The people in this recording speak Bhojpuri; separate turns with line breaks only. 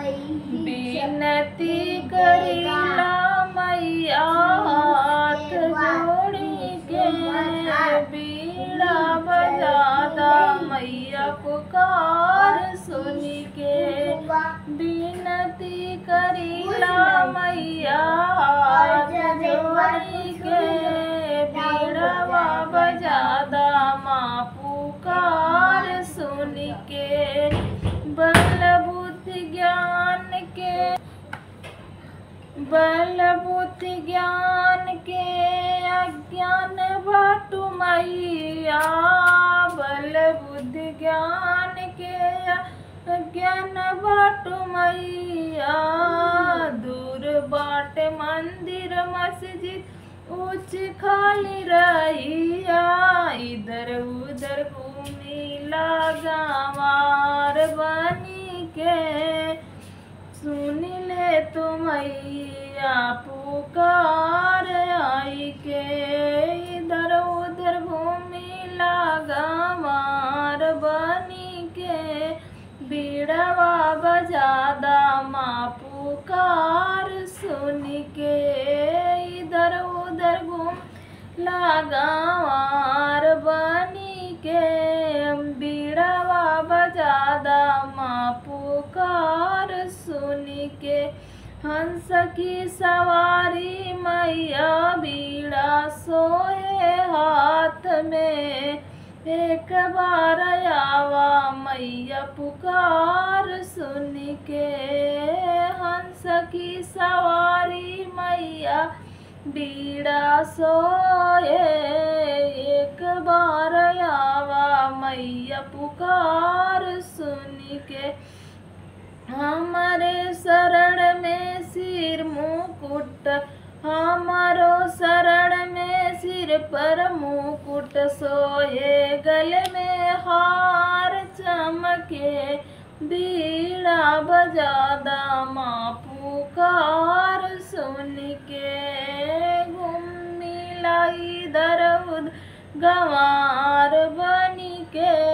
बिनती करीला मैया हाथ जोड़ी के, बीड़ा बजादा मैया पुकार सुनी के। बिनती करीला मैया हाथ जोड़ी के, बीड़वा बजादा माँ पुकार सुनी के। बल बुद्धि ज्ञान के, बल बुद्धि ज्ञान के अज्ञान बाटू मैया, बल बुद्धि ज्ञान के अज्ञान बाटू मैया। दूर बाट मंदिर मस्जिद ऊंच खाली रहिया, इधर उधर घूमिला गंवार बनी के। सुन ले तो मैया पुकार आई के, इधर उधर घूमिला गंवार बनी के। बीड़वा बजादा माँ पुकार सुन के, इधर उधर घूमिला गंवार बनी के। बीड़वा बजादा माँ पुकार सुन के। हंस की सवारी मैया बीड़ा सोए हाथ में, एक बार आवा मैया पुकार सुन के। हंस की सवारी मैया बीड़ा सोए, एक बार आवा मैया पुकार सुन के। हमारे शरण में सिर मुकुट, हमारो शरण में सिर पर मुकुट सोए, गले में हार चमके, बीड़ा बजादा माँ पुकार सुन के। घूमिला इधर उधर गंवार बनी के,